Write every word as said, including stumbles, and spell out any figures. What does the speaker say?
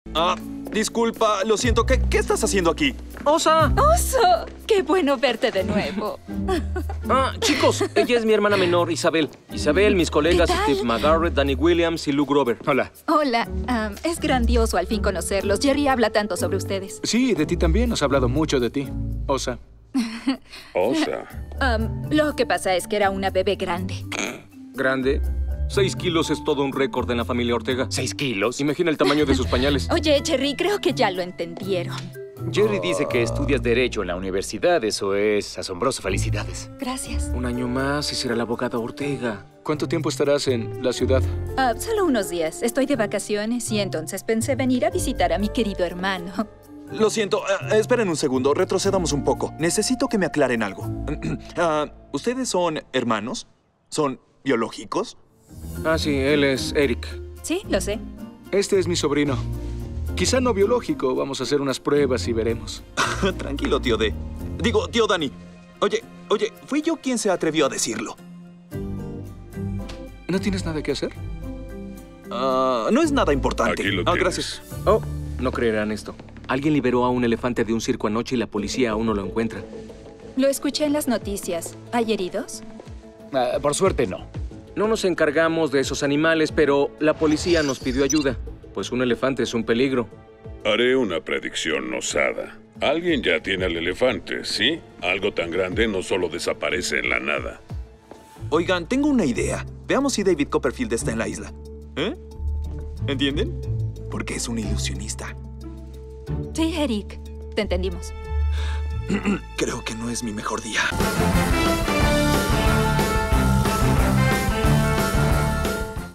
Ah, disculpa, lo siento. ¿Qué, qué estás haciendo aquí? ¡Osa! ¡Oso! ¡Qué bueno verte de nuevo! Ah, chicos, ella es mi hermana menor, Isabel. Isabel, mis colegas ¿Qué tal? Steve McGarrett, Danny Williams y Lou Grover. Hola. Hola, um, es grandioso al fin conocerlos. Jerry habla tanto sobre ustedes. Sí, de ti también. Nos ha hablado mucho de ti, Osa. Osa. Um, lo que pasa es que era una bebé grande. Grande. Seis kilos es todo un récord en la familia Ortega. ¿Seis kilos? Imagina el tamaño de sus pañales. Oye, Jerry, creo que ya lo entendieron. Jerry dice que estudias Derecho en la universidad. Eso es asombroso. Felicidades. Gracias. Un año más y será la abogada Ortega. ¿Cuánto tiempo estarás en la ciudad? Ah, solo unos días. Estoy de vacaciones y entonces pensé venir a visitar a mi querido hermano. Lo siento. eh, esperen un segundo. Retrocedamos un poco. Necesito que me aclaren algo. Ah, ¿Ustedes son hermanos? ¿Son biológicos? Ah, sí, él es Eric. Sí, lo sé. Este es mi sobrino. Quizá no biológico. Vamos a hacer unas pruebas y veremos. Tranquilo, tío D. Digo, tío Danny. Oye, oye, fui yo quien se atrevió a decirlo. ¿No tienes nada que hacer? Ah, no es nada importante. Aquí lo Ah, tienes. gracias. Oh, no creerán esto. Alguien liberó a un elefante de un circo anoche y la policía aún no lo encuentra. Lo escuché en las noticias. ¿Hay heridos? Ah, por suerte, no. No nos encargamos de esos animales, pero la policía nos pidió ayuda, pues un elefante es un peligro. Haré una predicción osada. Alguien ya tiene al elefante, ¿sí? Algo tan grande no solo desaparece en la nada. Oigan, tengo una idea. Veamos si David Copperfield está en la isla. ¿Eh? ¿Entienden? Porque es un ilusionista. Sí, Eric. Te entendimos. Creo que no es mi mejor día.